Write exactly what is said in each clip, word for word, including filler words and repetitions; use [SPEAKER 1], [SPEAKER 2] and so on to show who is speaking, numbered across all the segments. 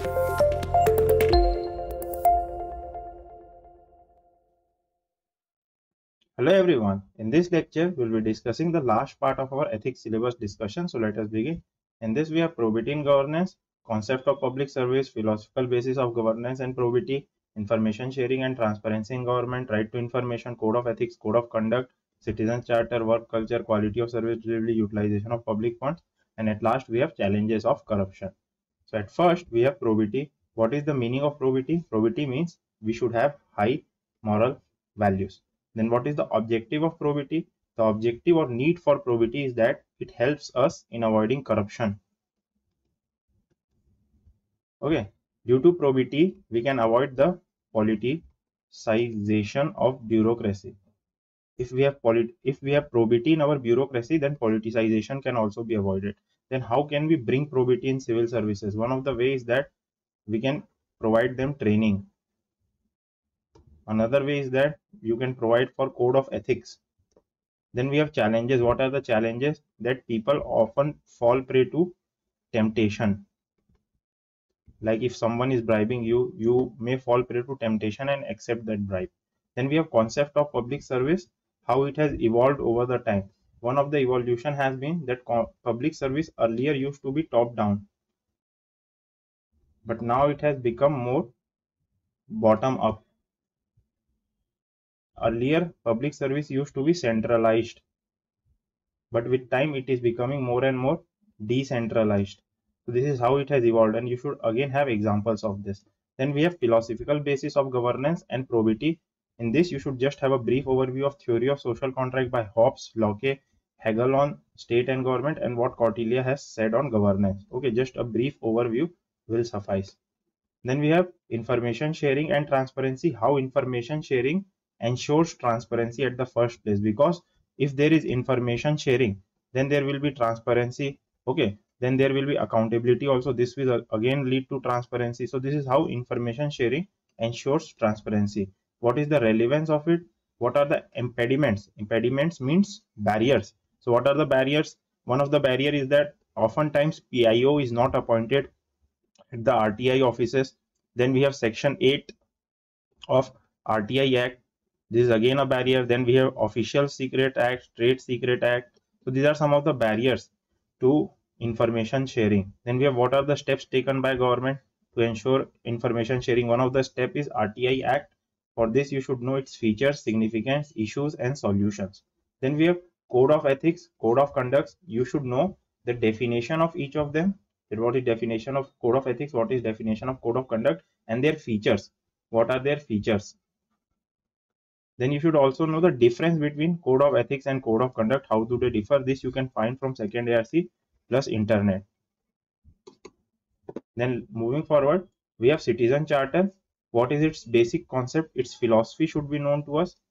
[SPEAKER 1] Hello everyone, in this lecture we will be discussing the last part of our ethics syllabus discussion. So let us begin. In this we have probity in governance, concept of public service, philosophical basis of governance and probity, information sharing and transparency in government, right to information, code of ethics, code of conduct, citizen charter, work culture, quality of service delivery, utilization of public funds, and at last we have challenges of corruption. So at first we have probity. What is the meaning of probity? Probity means we should have high moral values. Then what is the objective of probity? The objective or need for probity is that it helps us in avoiding corruption. Okay, due to probity, we can avoid the politicization of bureaucracy. If we have polit if we have probity in our bureaucracy, then politicization can also be avoided. Then how can we bring probity in civil services? One of the ways that we can provide them training. Another way is that you can provide for code of ethics. Then we have challenges. What are the challenges? That people often fall prey to temptation. Like if someone is bribing you, you may fall prey to temptation and accept that bribe. Then we have concept of public service, how it has evolved over the time. One of the evolution has been that public service earlier used to be top down, but now it has become more bottom up. Earlier public service used to be centralized, but with time it is becoming more and more decentralized. So this is how it has evolved, and you should again have examples of this. Then we have philosophical basis of governance and probity. In this you should just have a brief overview of theory of social contract by Hobbes, Locke, Hegel on state and government, and what Kautilya has said on governance. Okay, just a brief overview will suffice. Then we have information sharing and transparency, how information sharing ensures transparency at the first place, because if there is information sharing, then there will be transparency. Okay, then there will be accountability also. This will again lead to transparency. So this is how information sharing ensures transparency. What is the relevance of it? What are the impediments? Impediments means barriers. So what are the barriers? One of the barrier is that oftentimes P I O is not appointed at the R T I offices. Then we have section eight of R T I Act. This is again a barrier. Then we have Official Secret Act, Trade Secret Act. So these are some of the barriers to information sharing. Then we have what are the steps taken by government to ensure information sharing. One of the step is R T I Act. For this you should know its features, significance, issues and solutions. Then we have Code of Ethics, Code of Conduct. You should know the definition of each of them. What is definition of Code of Ethics, what is definition of Code of Conduct, and their features. What are their features? Then you should also know the difference between Code of Ethics and Code of Conduct. How do they differ? This you can find from second A R C plus internet. Then moving forward, we have Citizen Charter. What is its basic concept? Its philosophy should be known to us.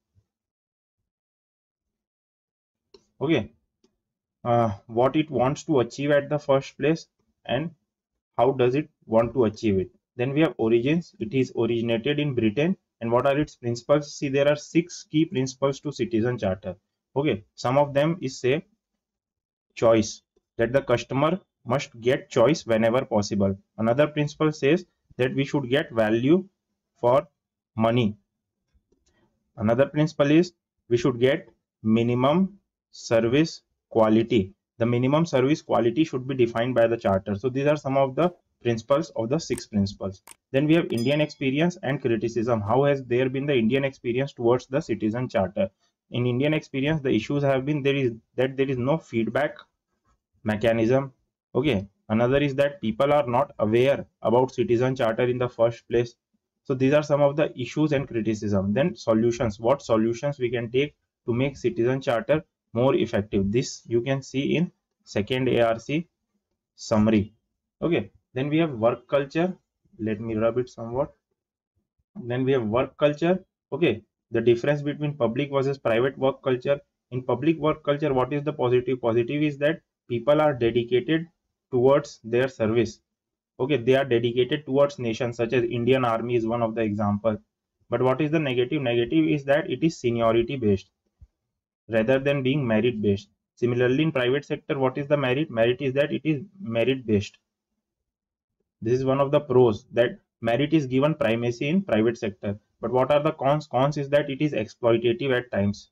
[SPEAKER 1] Okay, uh, what it wants to achieve at the first place and how does it want to achieve it. Then we have origins. It is originated in Britain. And what are its principles? See, there are six key principles to Citizen Charter. Okay, some of them is say choice, that the customer must get choice whenever possible. Another principle says that we should get value for money. Another principle is we should get minimum service quality. The minimum service quality should be defined by the charter. So these are some of the principles of the six principles. Then we have Indian experience and criticism. How has there been the Indian experience towards the Citizen Charter? In Indian experience, the issues have been there is that there is no feedback mechanism. Okay, another is that people are not aware about Citizen Charter in the first place. So these are some of the issues and criticism. Then solutions. What solutions we can take to make Citizen Charter more effective? This you can see in second A R C summary. Okay, then we have work culture. Let me rub it somewhat. Then we have work culture. Okay, the difference between public versus private work culture. In public work culture, what is the positive? Positive is that people are dedicated towards their service. Okay, they are dedicated towards nations, such as Indian Army is one of the example. But what is the negative? Negative is that it is seniority based rather than being merit based. Similarly, in private sector, what is the merit? Merit is that it is merit based. This is one of the pros, that merit is given primacy in private sector. But what are the cons? Cons is that it is exploitative at times.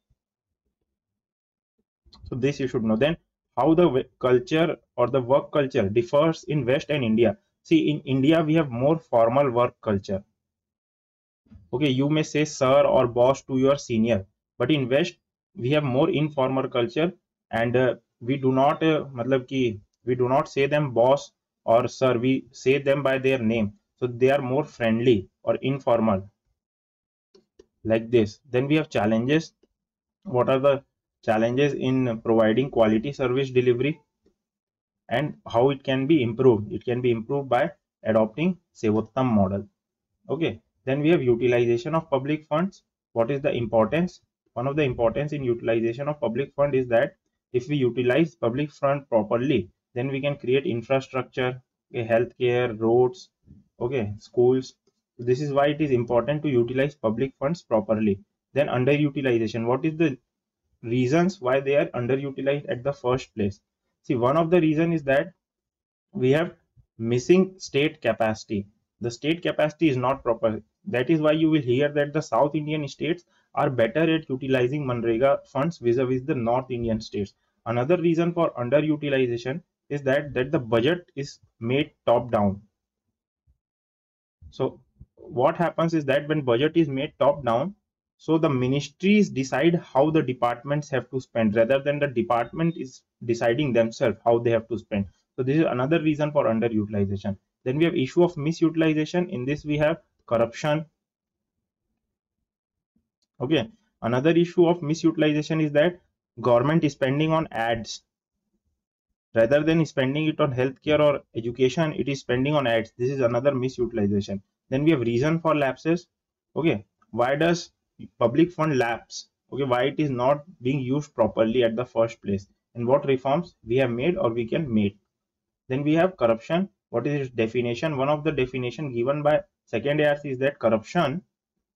[SPEAKER 1] So this you should know. Then how the culture or the work culture differs in West and India. See, in India we have more formal work culture. Okay, you may say sir or boss to your senior, but in West we have more informal culture, and uh, we do not uh, matlab ki, we do not say them boss or sir, we say them by their name. So they are more friendly or informal, like this. Then we have challenges. What are the challenges in providing quality service delivery, and how it can be improved? It can be improved by adopting Sevottam model. Okay, then we have utilization of public funds. What is the importance? One of the importance in utilization of public fund is that if we utilize public fund properly, then we can create infrastructure, okay, healthcare, roads, okay, schools. This is why it is important to utilize public funds properly. Then underutilization. What is the reasons why they are underutilized at the first place? See, one of the reason is that we have missing state capacity. The state capacity is not proper. That is why you will hear that the South Indian states are better at utilizing Manrega funds vis-a-vis the North Indian states. Another reason for underutilization is that that the budget is made top down. So what happens is that when budget is made top down, so the ministries decide how the departments have to spend, rather than the department is deciding themselves how they have to spend. So this is another reason for underutilization. Then we have issue of misutilization. In this we have corruption. Okay, another issue of misutilization is that government is spending on ads. Rather than spending it on healthcare or education, it is spending on ads. This is another misutilization. Then we have reason for lapses. Okay, why does public fund lapse? Okay, why it is not being used properly at the first place, and what reforms we have made or we can make. Then we have corruption. What is its definition? One of the definition given by second A R C is that corruption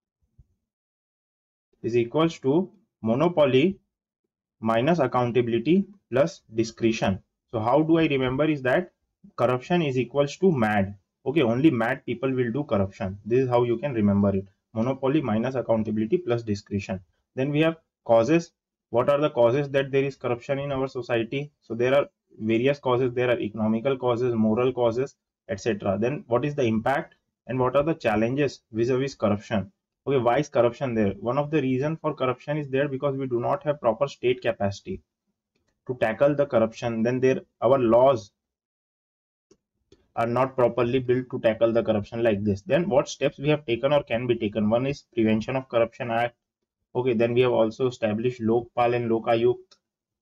[SPEAKER 1] is equals to monopoly minus accountability plus discretion. So how do I remember is that corruption is equals to mad. Okay, only mad people will do corruption. This is how you can remember it. Monopoly minus accountability plus discretion. Then we have causes. What are the causes that there is corruption in our society? So there are various causes. There are economical causes, moral causes, et cetera. Then what is the impact and what are the challenges vis-a-vis corruption? Okay, why is corruption there? One of the reasons for corruption is there because we do not have proper state capacity to tackle the corruption. Then there our laws are not properly built to tackle the corruption like this. Then what steps we have taken or can be taken? One is Prevention of Corruption Act. Okay, then we have also established Lokpal and Lokayukt,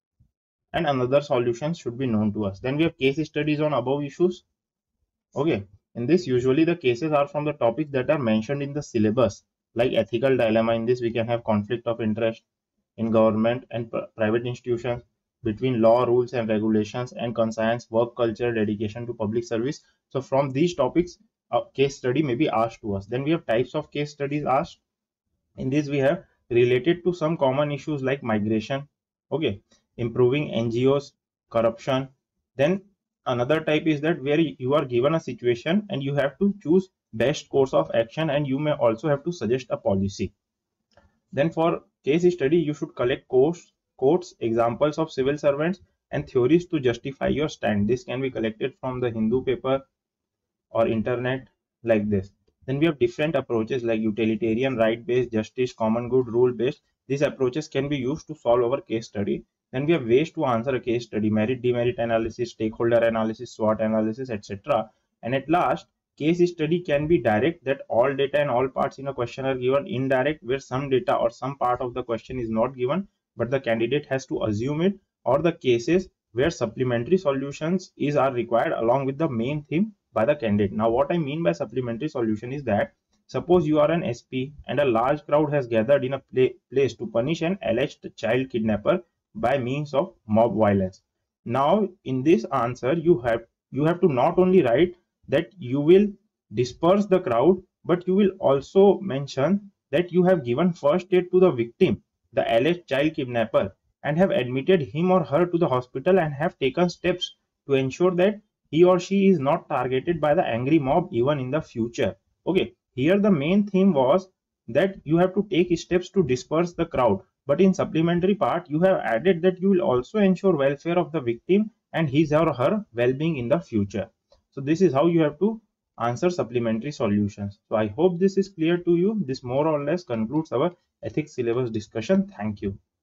[SPEAKER 1] and another solutions should be known to us. Then we have case studies on above issues. Okay, in this usually the cases are from the topics that are mentioned in the syllabus, like ethical dilemma. In this we can have conflict of interest in government and private institutions, between law, rules and regulations, and conscience, work culture, dedication to public service. So from these topics a case study may be asked to us. Then we have types of case studies asked. In this we have related to some common issues like migration, okay, improving N G Os, corruption. Then another type is that where you are given a situation and you have to choose best course of action, and you may also have to suggest a policy. Then for case study you should collect quotes, quotes, examples of civil servants and theories to justify your stand. This can be collected from the Hindu paper or internet, like this. Then we have different approaches like utilitarian, right-based, justice, common good, rule-based. These approaches can be used to solve our case study. Then we have ways to answer a case study: merit, demerit analysis, stakeholder analysis, SWOT analysis, et cetera. And at last, case study can be direct, that all data and all parts in a question are given; indirect, where some data or some part of the question is not given but the candidate has to assume it; or the cases where supplementary solutions is are required along with the main theme by the candidate. Now what I mean by supplementary solution is that suppose you are an S P and a large crowd has gathered in a place to punish an alleged child kidnapper by means of mob violence. Now in this answer you have you have to not only write that you will disperse the crowd, but you will also mention that you have given first aid to the victim, the alleged child kidnapper, and have admitted him or her to the hospital and have taken steps to ensure that he or she is not targeted by the angry mob even in the future. Okay, here the main theme was that you have to take steps to disperse the crowd, but in supplementary part you have added that you will also ensure welfare of the victim and his or her well-being in the future. So this is how you have to answer supplementary solutions. So I hope this is clear to you. This more or less concludes our ethics syllabus discussion. Thank you.